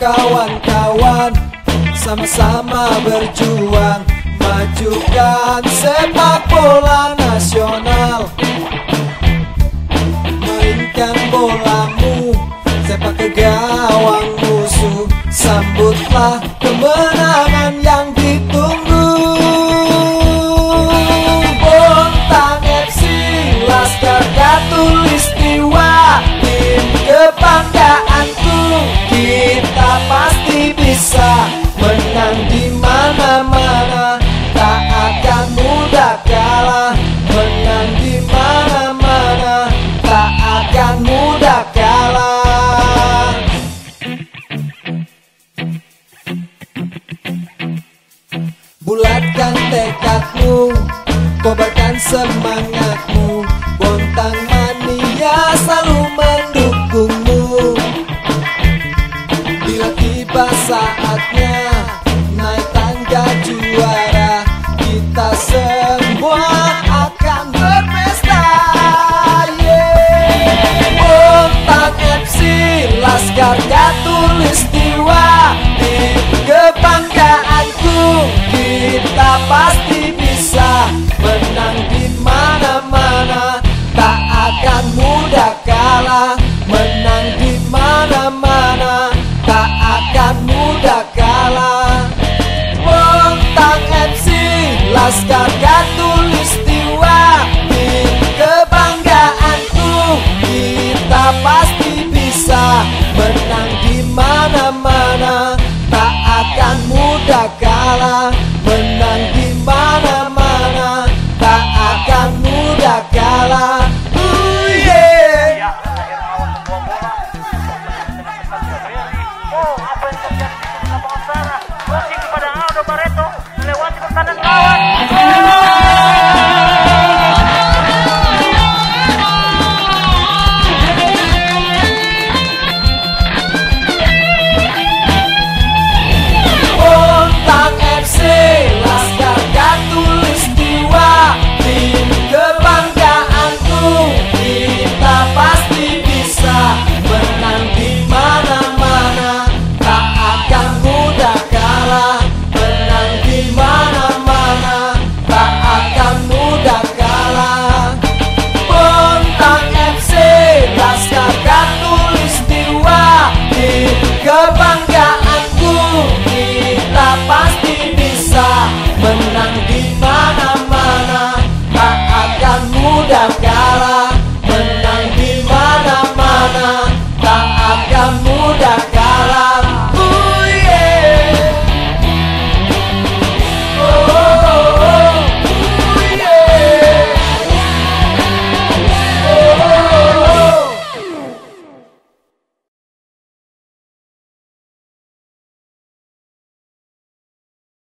kawan-kawan, sama-sama berjuang, majukan sepak bola nasional. Mainkan bolamu, sepak ke gawang musuh, sambutlah kemenangan yang ditunggu. Bontang FC, Laskar Khatulistiwa, tim kebanggaanku. Kita pasti bisa menang di mana-mana, tak akan mudah kalah. Menang di mana-mana, tak akan mudah kalah. Bulatkan tekadmu, kobarkan semangatmu, Bontang Mania selalu mendukungmu. Bila tiba saatnya naik tangga juara, kita semua akan berpesta. Bontang FC, Laskar Khatulistiwa, tim kebanggaanku. Kita pasti bisa menang di mana-mana, tak akan mudah kalah. Menang di mana-mana, tak akan mudah kalah. Bontang FC, Laskar Khatulistiwa, tim kebanggaanku. Kita pasti bisa menang di mana-mana, tak akan mudah kalah. Menang di mana-mana, tak akan mudah kalah. Yeah. Oh, apa yang terjadi di lapangan sana? Crossing kepada Aldo Barreto melewati pertahanan lawan.